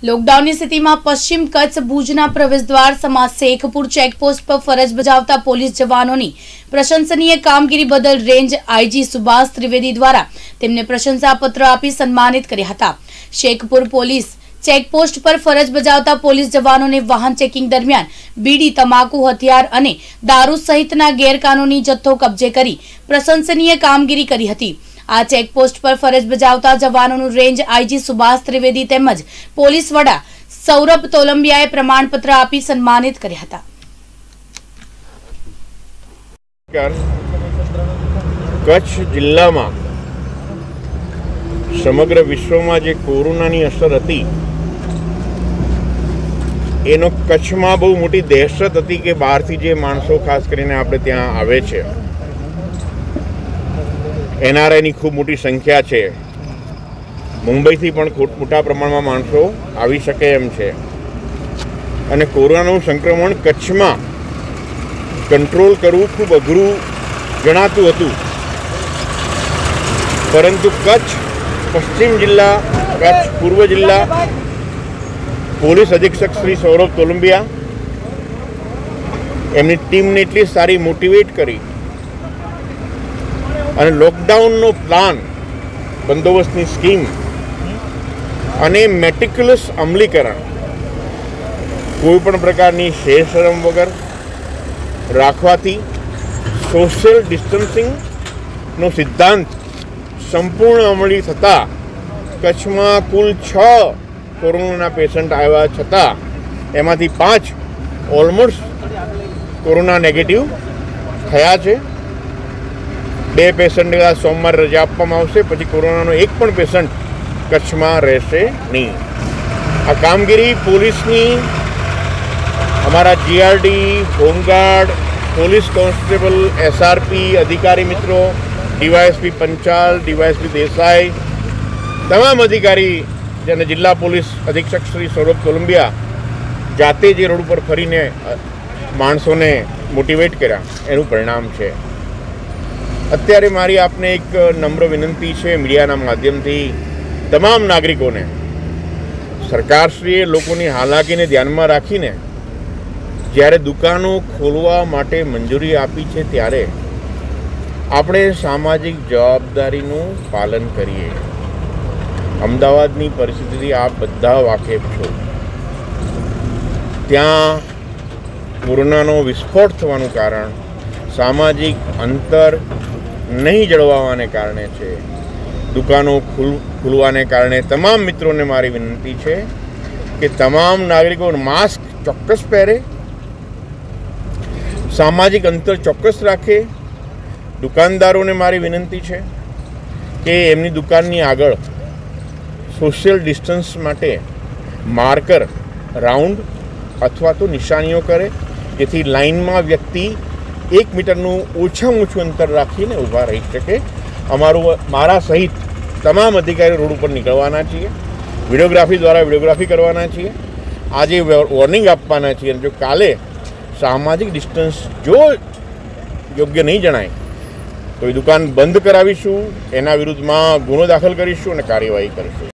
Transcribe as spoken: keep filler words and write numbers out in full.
લોકડાઉનની સ્થિતિમાં પશ્ચિમ કચ્છ ભુજના પ્રવેશદ્વાર સમા શેખપુર ચેકપોસ્ટ પર ફરજ બજાવતા પોલીસ જવાનોની પ્રશંસનીય કામગીરી બદલ રેન્જ આઈજી સુભાષ ત્રિવેદી દ્વારા તેમને પ્રશંસાપત્ર આપી સન્માનિત કર્યા હતા। શેખપુર પોલીસ ચેકપોસ્ટ પર ફરજ બજાવતા પોલીસ જવાનોને વાહન ચેકિંગ દરમિયાન બીડી, તમાકુ, હથિયાર અને દારૂ સહિતના ગેરકાનૂની જથ્થો કબજે કરી પ્રશંસનીય કામગીરી કરી હતી। आ चेकपोस्ट पर फरज बजावता जवानों रेंज आईजी सुभाष त्रिवेदी तेमज पोलीस वडा सौरभ तोलंबियाए प्रमाणपत्र आपी सन्मानित कर्या हता। कच्छ जिल्ला में समग्र विश्व में जे कोरोनानी असर हती एनो कच्छ में बहु मोटी दहशत हती के बहारथी जे माणसो खास करीने आपणे त्यां आवे छे। एनआरआई नी खूब मोटी संख्या है। मुंबई थी पण खूब मोटा प्रमाण में माणसो आवी शके एम छे अने कोरोनानुं संक्रमण कच्छ में कंट्रोल करवुं खूब अघरू जणातुं हतुं, परंतु कच्छ पश्चिम जिल्ला, कच्छ पूर्व जिल्ला पोलीस अधीक्षक श्री सौरभ तोलंबिया एमनी टीम ने एटली सारी मोटिवेट करी અને લોકડાઉનનો પ્લાન, બંદોબસ્તની સ્કીમ અને મેટિક્યુલસ અમલીકરણ કોઈપણ પ્રકારની શેરશરમ વગર રાખવાથી સોશિયલ ડિસ્ટન્સિંગનો સિદ્ધાંત સંપૂર્ણ અમલી થતાં કચ્છમાં કુલ છ કોરોનાના પેશન્ટ આવ્યા છતાં એમાંથી પાંચ ઓલમોસ્ટ કોરોના નેગેટિવ થયા છે। બે પેશન્ટ સોમવારે રજા આપવામાં આવશે, પછી કોરોનાનો એક પણ પેશન્ટ કચ્છમાં રહેશે નહીં। આ કામગીરી પોલીસની, અમારા GRD, home guard, police constable, SRP अधिकारी मित्रों, डीवायएसपी पंचाल, डीवायएसपी देसाई, तमाम अधिकारी जेने जिला पोलीस अधीक्षक श्री सौरभ तोलंबिया जाते जे रोड पर फरीने माणसोने मोटिवेट कर्या एनुं परिणाम छे। अत्यारे मारी आपने एक नम्र विनंती है मीडिया माध्यम थी तमाम नागरिकों ने, सरकारश्रीए लोकोनी हालाकी ने ध्यान में राखीने ज्यारे दुकानों खोलवा माटे मंजूरी आपी है त्यारे आपणे सामाजिक जवाबदारीनुं पालन करीए। अमदावादनी परिस्थिति आप बधा वाकेफ छो। त्यां कोरोनानो विस्फोट थवानुं कारण सामाजिक अंतर नहीं जळवाने कारणे छे। दुकानों खुल खुलवाने कारणे तमाम मित्रों ने मारी विनंती है कि तमाम नागरिकों मास्क चौक्कस पहरे, सामाजिक अंतर चौक्कस राखे। दुकानदारों ने मारी विनंती है कि एमनी दुकाननी आगळ सोशियल डिस्टन्स माटे मार्कर राउंड अथवा तो निशानीओ करे जेथी लाइन में व्यक्ति एक मीटरનું ઓછામાં ઓછું અંતર રાખીને ઊભા રહી શકે। અમારું મારા સહિત તમામ અધિકારીઓ રોડ ઉપર નીકળવાના છીએ, વિડીયોગ્રાફી દ્વારા વિડીયોગ્રાફી કરવાના છીએ, આજે વોર્નિંગ આપવાના છીએ અને જો કાલે સામાજિક ડિસ્ટન્સ જો યોગ્ય નહીં જણાય તો એ દુકાન બંધ કરાવીશું, એના વિરુદ્ધમાં ગુનો દાખલ કરીશું અને કાર્યવાહી કરીશું।